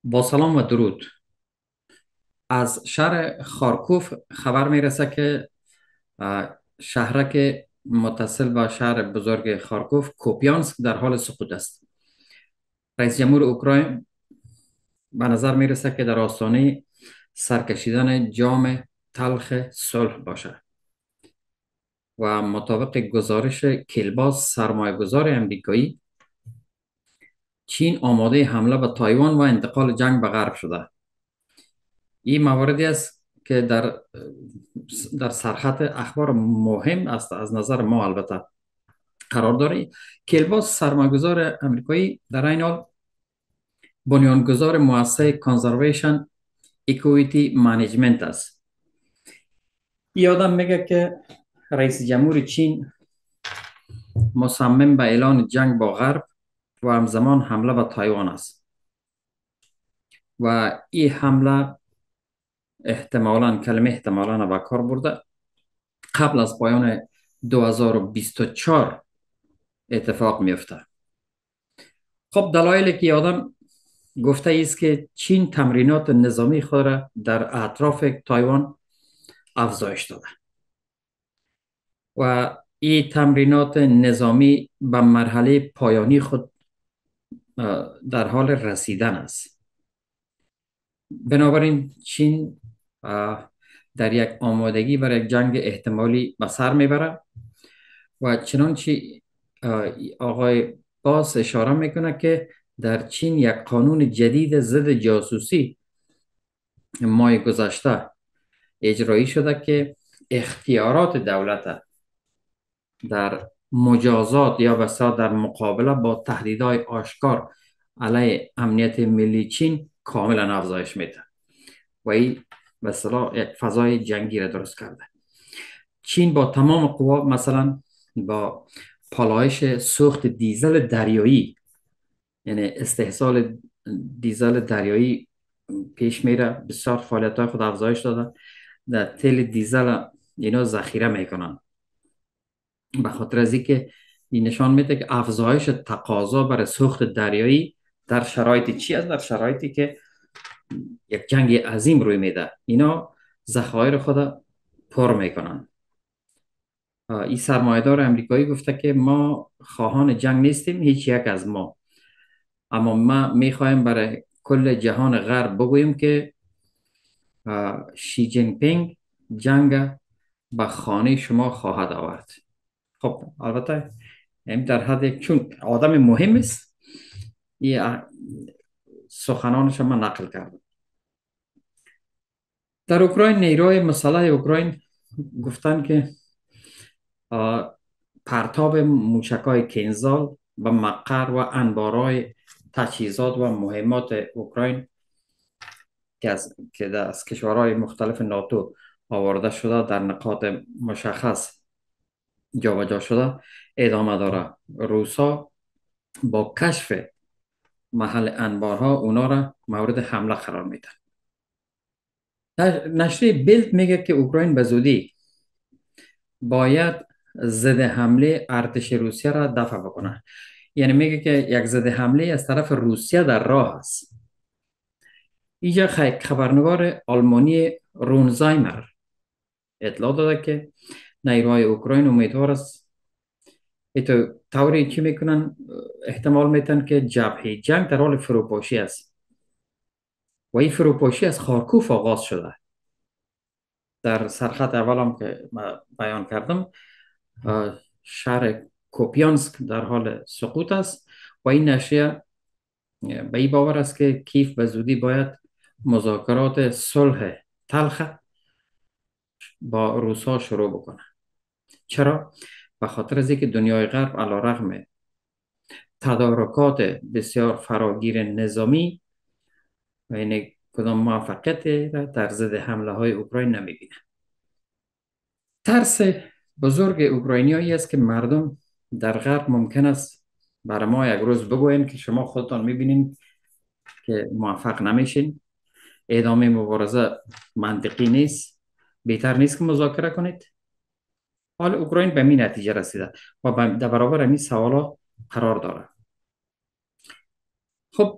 با سلام و درود. از شهر خارکوف خبر میرسه که شهرک متصل با شهر بزرگ خارکوف کوپیانسک در حال سقوط است. رئیس جمهور اوکراین به نظر میرسه که در آستانه سرکشیدن جام تلخ صلح باشد و مطابق گزارش کلباس سرمایه‌گذار امریکایی، چین آماده حمله به تایوان و انتقال جنگ به غرب شده. این مواردی است که در سرخط اخبار مهم است از نظر ما البته قرار داره. کلباس سرمایه‌گذار امریکایی در این حال بنیانگذار مؤسسه کانزرویشن اکویتی منیجمنت است. این آدم میگه که رئیس جمهور چین مصمم به اعلان جنگ با غرب و همزمان حمله به تایوان است و این حمله احتمالاً کلمه احتمالاً به کار برده قبل از پایان 2024 اتفاق میفته. خب دلایلی که آدم گفته است که چین تمرینات نظامی خود را در اطراف تایوان افزایش داده و این تمرینات نظامی به مرحله پایانی خود در حال رسیدن است. بنابراین چین در یک آمادگی برای یک جنگ احتمالی به سر میبره و چنانچه آقای باس اشاره میکنه که در چین یک قانون جدید ضد جاسوسی ماه گذشته اجرایی شده که اختیارات دولت در مجازات یا وسا در مقابله با تهدیدهای آشکار علیه امنیت ملی چین کاملا افزایش میده و این به اصطلاح یک فضای جنگی را درست کرده. چین با تمام قوا، مثلا با پالایش سوخت دیزل دریایی، یعنی استحصال دیزل دریایی پیش میره، بسیار فعالیت های خود افزایش داده. در تیل دیزل اینا ذخیره میکنن به خاطر از اینکه این نشان میده که افزایش تقاضا برای سوخت دریایی در شرایطی چی است؟ در شرایطی که یک جنگ عظیم روی میده، اینا ذخایر خود پر میکنن. این سرمایه‌دار امریکایی گفته که ما خواهان جنگ نیستیم، هیچ یک از ما، اما ما میخوایم برای کل جهان غرب بگوییم که شی جین پینگ جنگ به خانه شما خواهد آورد. خب البته این در حد چون آدم مهم است، این سخنانش من نقل کردم. در اوکراین نیروهای مسلح اوکراین گفتن که پرتاب موشک‌های کینزال و مقر و انبارهای تجهیزات و مهمات اوکراین که از کشورهای مختلف ناتو آورده شده در نقاط مشخص جابجا شده ادامه داره. روسا با کشف محل انبارها اونا را مورد حمله قرار میدن. نشریه بیلد میگه که اوکراین به زودی باید ضد حمله ارتش روسیه را دفع بکنه. یعنی میگه که یک ضد حمله از طرف روسیه در راه است. اینجا خبرنگار آلمانی رونزایمر اطلاع داده که نیروهای اوکراین امیدوار است ایتو طوری چی میکنن، احتمال میتن که جبهه جنگ در حال فروپاشی است و این فروپاشی از خارکوف آغاز شده. در سرخط اولم که بیان کردم شهر کوپیانسک در حال سقوط است و این نشریه به این باور است که کیف به زودی باید مذاکرات صلح تلخ با روسا شروع بکنه. چرا؟ به خاطر از اینکه دنیای غرب علیرغم تدارکات بسیار فراگیر نظامی و این کدام موفقیت در ضد حمله های اوکراین نمیبینه. ترس بزرگ اوکراینیایی است که مردم در غرب ممکن است برای ما یک روز بگوین که شما خودتان میبینین که موفق نمیشین، ادامه مبارزه منطقی نیست، بهتر نیست که مذاکره کنید. حال اوکراین به این نتیجه رسیده و در برابر این سوالا قرار داره. خب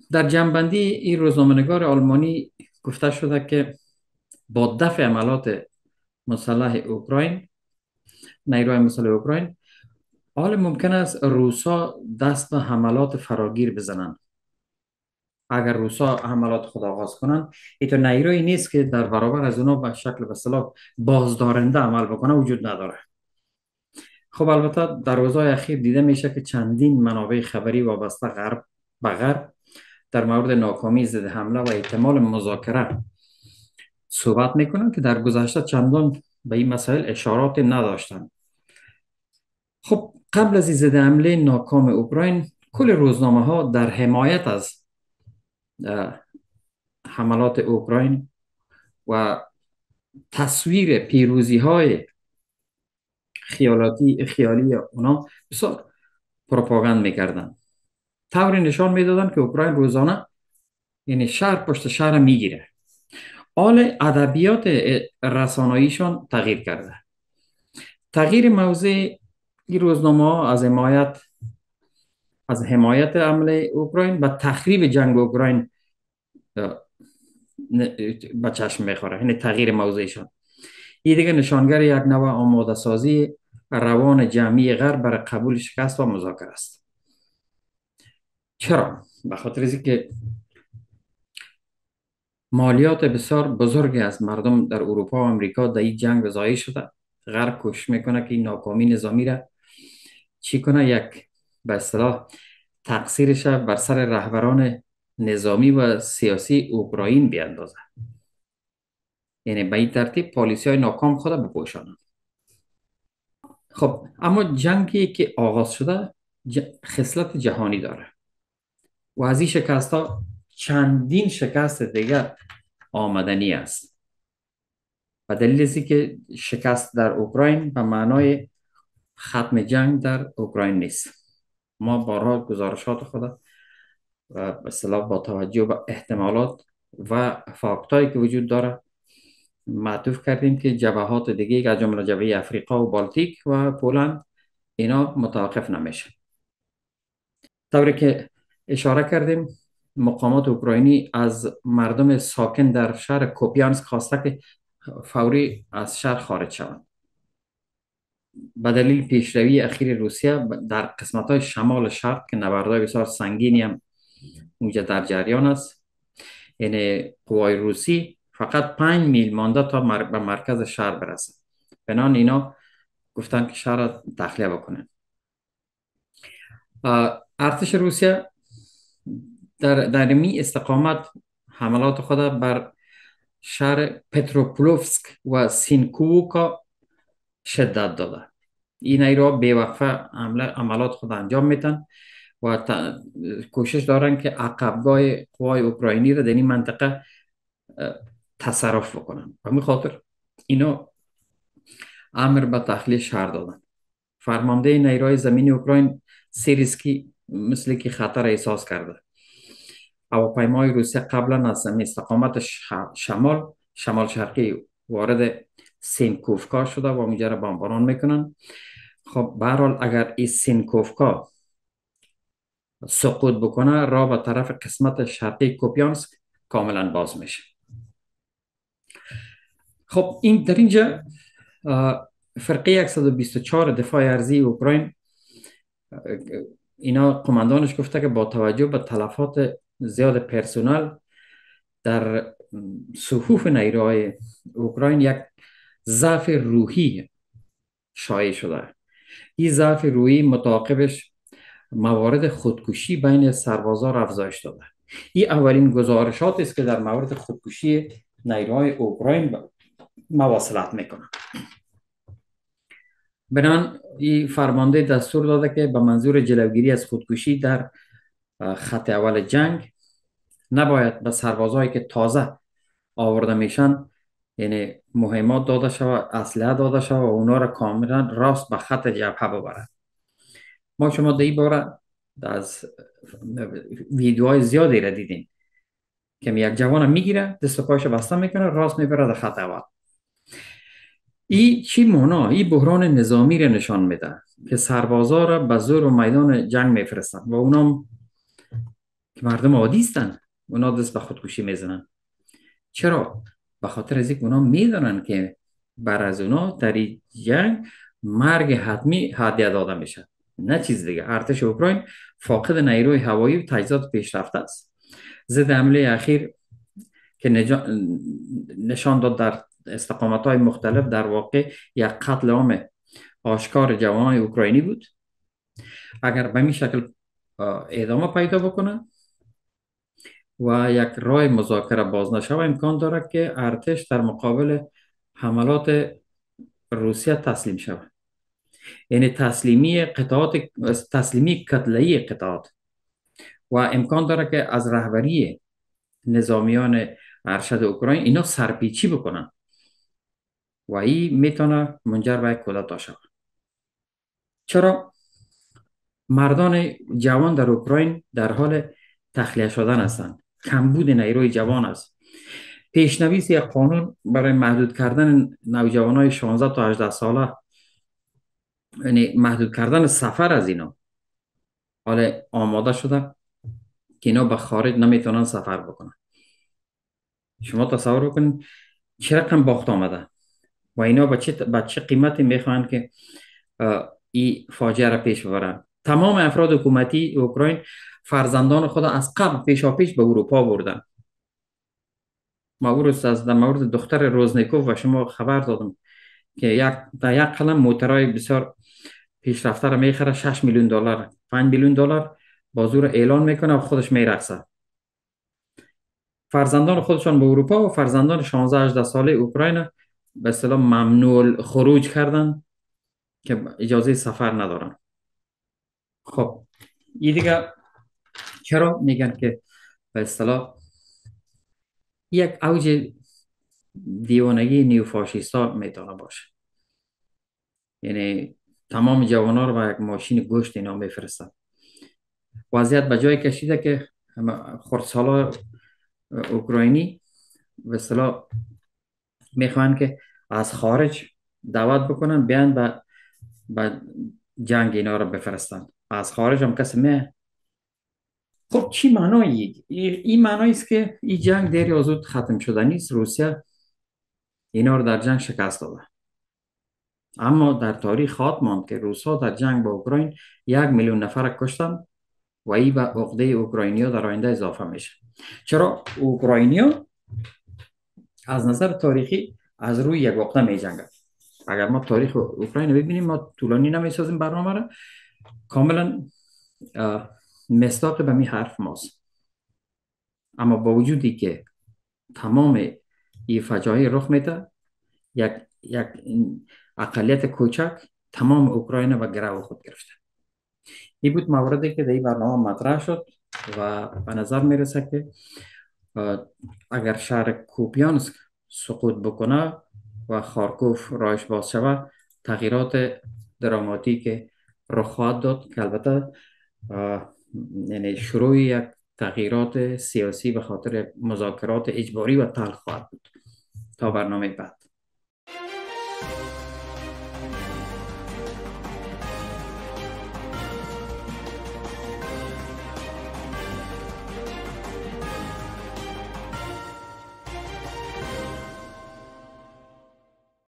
در جنبندی این روزنامه‌نگار آلمانی گفته شده که با دفع عملات مسلح اوکراین، نیروهای مسلح اوکراین، حال ممکن است روسا دست به حملات فراگیر بزنند. اگر روسا حملات خود آغاز کنند، این تو نیرویی نیست که در برابر از اونا به شکل به اصطلاح بازدارنده عمل بکنه وجود نداره. خب البته در روزهای اخیر دیده میشه که چندین منابع خبری وابسته به غرب در مورد ناکامی ضد حمله و احتمال مذاکره صحبت میکنن که در گذشته چندان به این مسائل اشارات نداشتند. خب قبل از این ضد حمله ناکام اوکراین، کل روزنامه ها در حمایت از اه، حملات اوکراین و تصویر پیروزی های خیالی اونا بسیار پروپاگاند میکردن. طوری نشان میدادن که اوکراین روزانه، یعنی شهر پشت شهر میگیره. حال ادبیات رساناییشان تغییر کرده. تغییر موضع این روزنامه ها از حمایت عمل اوکراین به تخریب جنگ اوکراین به چشم میخوره، یعنی تغییر موضعشان. این دیگه نشانگر یک نوع آماده سازی روان جمعی غرب برای قبول شکست و مذاکره است. چرا؟ به خاطر اینکه مالیات بسیار بزرگی از مردم در اروپا و امریکا در این جنگ ضایع شده. غرب کوشش میکنه که این ناکامی نظامی را چی کنه، یک به اصطلاح تقصیرش بر سر رهبران نظامی و سیاسی اوکراین بیاندازه، یعنی به این ترتیب پالیسی های ناکام خود بپوشانند. خب اما جنگی که آغاز شده خصلت جهانی داره و از این شکست ها چندین شکست دیگر آمدنی است. و دلیل از که شکست در اوکراین به معنای ختم جنگ در اوکراین نیست. ما بارها گزارشات خود و به اصطلاح با توجه به احتمالات و فاکتایی که وجود داره معطوف کردیم که جبهات دیگه از جمله جبهه افریقا و بالتیک و پولند اینا متوقف نمیشه. طوری که اشاره کردیم، مقامات اوکراینی از مردم ساکن در شهر کوپیانسک خواسته که فوری از شهر خارج شوند. به دلیل پیشروی اخیر روسیه در قسمت‌های شمال شرق که نبردهای بسیار سنگینی هم اونجا در جریان است، یعنی قوای روسی فقط 5 میل مانده تا به مرکز شهر برسه. بنان اینا گفتن که شهر را تخلیه بکنن. ارتش روسیه در می استقامت حملات خود بر شهر پتروپولوفسک و سینکووکا شدت داده. این نیروها بیوقفه عملات خود انجام میتن و کوشش دارن که عقبگاه قوای اوکراینی را در این منطقه تصرف بکنن. و می خاطر اینا امر به تخلیه شهر دادن. فرمانده نیروهای زمینی اوکراین سیریسکی مثل که خطر احساس کرده. هواپیمای روسیه قبلا از استقامت شمال شرقی وارد سینکوفکا شده و اونجا را بمباران میکنن. خب به هر حال اگر این سینکوفکا سقوط بکنه، راه به طرف قسمت شرقی کوپیانسک کاملا باز میشه. خب این در اینجا فرقه 124 دفاع ارضی اوکراین، اینا قماندانش گفته که با توجه به تلفات زیاد پرسونل در صفوف نیروهای اوکراین یک ضعف روحی شایع شده. این ضعف روحی متعاقبش موارد خودکشی بین سربازان را افزایش داده. این اولین گزارشات است که در مورد خودکشی نیروهای اوکراین مواصلت میکنه. بنان این فرمانده دستور داده که به منظور جلوگیری از خودکشی در خط اول جنگ نباید به سربازایی که تازه آورده میشن، یعنی مهمات داده شود، اسلحه داده شود و اونا را کاملا راست به خط جبهه ببرد. ما شما در این باره از ویدیوهای زیادی را دیدیم که یک جوان میگیره، دست و پایش بسته میکنه، راست میبره در خط اول. این چی مونا؟ این بحران نظامی را نشان میده که سربازا را به زور و میدان جنگ میفرستن و اونا که مردم عادی هستند، اونا دست به خودکشی میزنن. چرا؟ به خاطر از اینکه اونا میدونن که بر از اونا در این جنگ مرگ حتمی هدیه داده میشه، نه چیز دیگه. ارتش اوکراین فاقد نیروی هوایی و تجهیزات پیشرفته است. ضد حمله اخیر که نشان داد در استقامت های مختلف در واقع یک قتل عام آشکار جوانان اوکراینی بود. اگر به این شکل ادامه پیدا بکنه و یک راه مذاکره باز نشود، امکان دارد که ارتش در مقابل حملات روسیه تسلیم شود. یعنی تسلیمی کتله‌ای قطعات، و امکان دارد که از رهبری نظامیان ارشد اوکراین اینا سرپیچی بکنن و این میتونه منجر به یک کودتا شود. چرا؟ مردان جوان در اوکراین در حال تخلیه شدن هستند. کمبود نیروی جوان است. پیشنویس یک قانون برای محدود کردن نوجوانای 16 تا 18 ساله، یعنی محدود کردن سفر از اینا، حالا آماده شده که اینا به خارج نمیتونن سفر بکنن. شما تصور بکنید چه رقم باخت آمده و اینا به چه قیمتی میخوان که این فاجعه را پیش ببرن. تمام افراد حکومتی اوکراین فرزندان خود از قبل پیشاپیش به اروپا بردن. ما از در مورد دختر روزنیکوف و شما خبر دادم که در یک قلم موترهای بسیار پیشرفته را میخره، 6 میلیون دلار، 5 میلیون دلار با زور اعلان میکنه و خودش میرقصه. فرزندان خودشان به اروپا و فرزندان 16 18 ساله اوکراین به اصطلاح ممنوع خروج کردن که اجازه سفر ندارن. خب این دیگه چرا میگن که به اصطلاح یک اوج دیوانگی نیوفاشیستا میتونه باشه؟ یعنی تمام جوانان رو به یک ماشین گوشت اینا میفرستن. وضعیت به جای کشیده که خردسالا اوکراینی به اصطلاح میخوان که از خارج دعوت بکنن بیان به جنگ اینا رو بفرستن. از خارج هم کسی خب چی معنایی؟ این معنایی است که این جنگ دیر یا زود ختم شده نیست. روسیه اینا رو در جنگ شکست داده، اما در تاریخ خواهد ماند که روسا در جنگ با اوکراین 1 میلیون نفر کشتن و این به عقده اوکراینیا در آینده اضافه میشه. چرا؟ اوکراینیا از نظر تاریخی از روی یک عقده می جنگند. اگر ما تاریخ اوکراین ببینیم، ما طولانی نمیسازیم برنامه را، کاملا مصداق به می حرف ماست. اما با وجودی که تمام این فجایع رخ میده، یک اقلیت کوچک تمام اوکراین و گرو خود گرفته. این بود موردی که در این برنامه مطرح شد و به نظر میرسه که اگر شهر کوپیانسک سقوط بکنه و خارکوف رایش باز شود، تغییرات دراماتیک رخ خواهد داد که البته یعنی شروع یک تغییرات سیاسی به خاطر مذاکرات اجباری و تلخ خواهد بود. تا برنامه بعد.